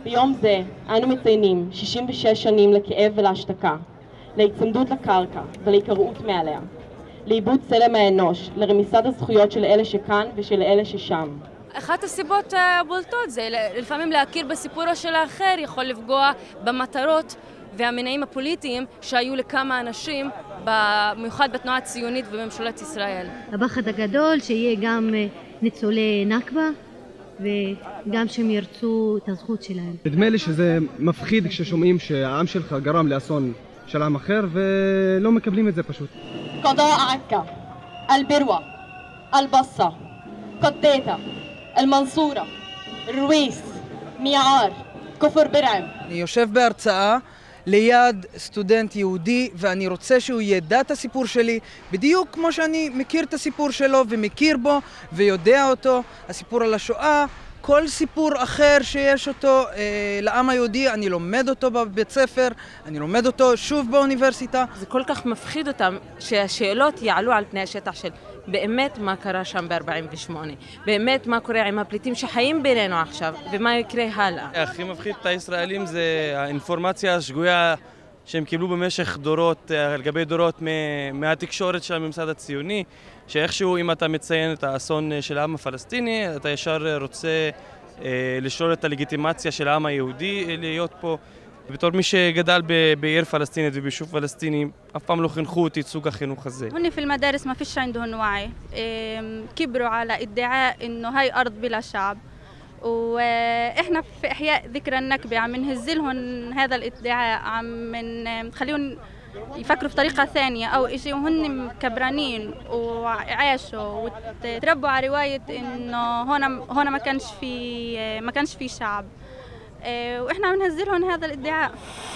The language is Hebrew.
ביום זה אנו מציינים 66 שנים לכאב ולהשתקה, להצמדות לקרקע ולהיקראות מעליה, לאיבוד צלם האנוש, לרמיסת הזכויות של אלה שכאן ושל אלה ששם. אחת הסיבות הבולטות זה לפעמים להכיר בסיפורו של האחר יכול לפגוע במטרות והמניעים הפוליטיים שהיו לכמה אנשים, במיוחד בתנועה הציונית ובממשלת ישראל. הפחד הגדול שיהיה גם ניצולי נכבה וגם שהם ירצו את הזכות שלהם. נדמה לי שזה מפחיד כששומעים שהעם שלך גרם לאסון של עם אחר ולא מקבלים את זה פשוט. قضاء عكا البروة البصة قديتا المنصورة الرويس מיער כפר ברעם. אני יושב בהרצאה ליד סטודנט יהודי ואני רוצה שהוא ידע את הסיפור שלי בדיוק כמו שאני מכיר את הסיפור שלו ומכיר בו ויודע אותו, הסיפור על השואה, כל סיפור אחר שיש אותו לעם היהודי, אני לומד אותו בבית ספר, אני לומד אותו שוב באוניברסיטה. זה כל כך מפחיד אותם שהשאלות יעלו על פני השטח של באמת מה קרה שם ב-48, באמת מה קורה עם הפליטים שחיים בינינו עכשיו ומה יקרה הלאה. הכי מפחיד את הישראלים זה האינפורמציה השגויה שהם קיבלו במשך דורות, על גבי דורות מהתקשורת של הממסד הציוני, שאיכשהו אם אתה מציין את האסון של העם הפלסטיני, אתה ישר רוצה לשלול את הלגיטימציה של העם היהודי להיות פה. בתור מי שגדל בעיר פלסטינית וביישוב פלסטיני, אף פעם לא חינכו אותי את סוג החינוך הזה. هنا في المدارس ما فيش عندهم وعي كبروا على ادعاء انه هاي ارض بلا شعب واحنا في احياء ذكرى النكبه عم نهزلهم هذا الادعاء عم نخليهم يفكروا بطريقه ثانيه او شيء وهن كبرانين وعاشوا وتربوا على روايه انه هون ما كانش في شعب واحنا عم نهزلهم هذا الادعاء.